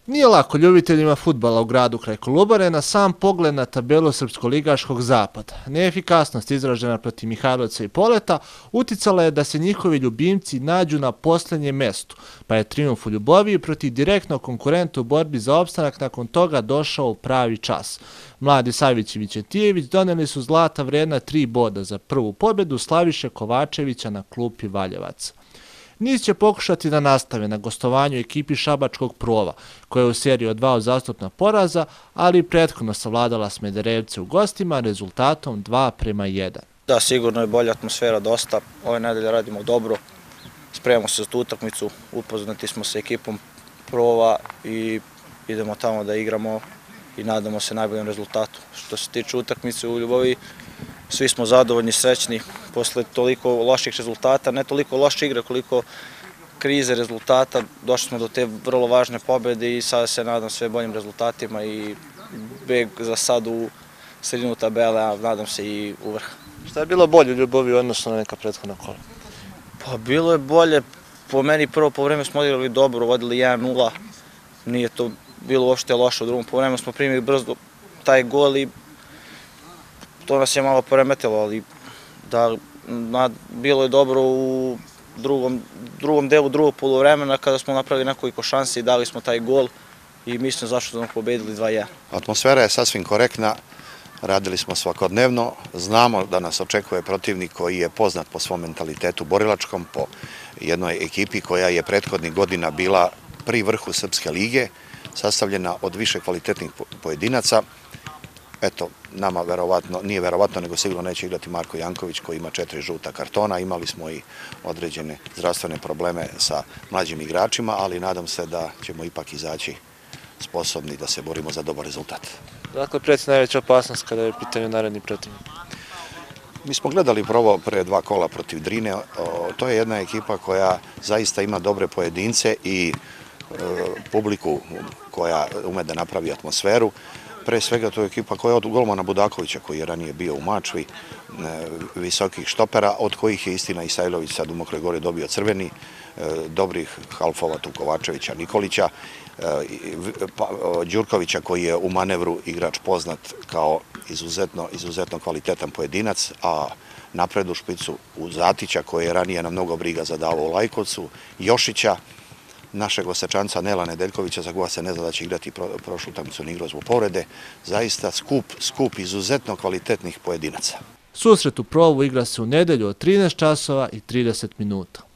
Nije lako ljubiteljima fudbala u gradu kraj Kolubare na sam pogled na tabelu srpsko-ligaškog zapada. Neefikasnost izražena protiv Mihajlovca i Poleta uticala je da se njihovi ljubimci nađu na posljednjem mestu, pa je trijumf u Ljuboviji protiv direktnog konkurenta u borbi za opstanak nakon toga došao u pravi čas. Mladi Savić i Vićentijević doneli su zlata vredna 3 boda za prvu pobjedu Slaviše Kovačevića na klupi Valjevaca. Niš će pokušati da nastave na gostovanju ekipi Šabačkog Prova, koja je u seriji od 2 uzastopna poraza, ali i prethodno savladala Smederevce u gostima rezultatom 2:1. Da, sigurno je bolja atmosfera dosta. Ove nedelje radimo dobro, spremamo se za tu utakmicu, upoznati smo sa ekipom Prova i idemo tamo da igramo i nadamo se najboljem rezultatu. Što se tiče utakmice u Ljubovi, svi smo zadovoljni, srećni, posle toliko loših rezultata, ne toliko loše igre koliko krize rezultata, došli smo do te vrlo važne pobjede i sada se nadam sve boljim rezultatima i beg za sad u sredinu tabele, a nadam se i u vrh. Šta je bilo bolje u Ljubovi odnosno na neka prethodna kola? Pa bilo je bolje, po meni prvo povreme smo odigrali dobro, vodili 1:0, nije to bilo uopšte loše, u drugom povremenu smo primili brzo taj gol i to nas je malo poremetilo, ali bilo je dobro u drugom delu drugog poluvremena kada smo napravili nekoliko šansi i dali smo taj gol i mislim zašto smo pobedili 2:1. Atmosfera je sasvim korektna, radili smo svakodnevno, znamo da nas očekuje protivnik koji je poznat po svom mentalitetu borilačkom, po jednoj ekipi koja je prethodnih godina bila pri vrhu Srpske lige, sastavljena od više kvalitetnih pojedinaca. Eto, nama verovatno, nije verovatno, nego sigurno neće igrati Marko Janković koji ima 4 žuta kartona. Imali smo i određene zdravstvene probleme sa mlađim igračima, ali nadam se da ćemo ipak izaći sposobni da se borimo za dobar rezultat. Dakle, preci najveća opasnost kada je pitanje naredni protivnik? Mi smo gledali prvo pre 2 kola protiv Drine. To je jedna ekipa koja zaista ima dobre pojedince i publiku koja ume da napravi atmosferu. Pre svega to je ekipa koja je od golmana Budakovića, koji je ranije bio u Mačvi, visokih štopera, od kojih je istina Isajlović sad u Mokroj Gori dobio crveni, dobrih halfova tu Kovačevića, Nikolića, Đurkovića koji je u manevru igrač poznat kao izuzetno kvalitetan pojedinac, a napred u špicu u Zatića koji je ranije na mnogo briga zadavao u Lajkovcu, Jošića, našeg Osečanca Nela Nedeljkovića, za koga se ne zna da će igrati prošlu utakmicu, ni igrao zbog povrede. Zaista skup izuzetno kvalitetnih pojedinaca. Susret u Provu igra se u nedelju od 13:30.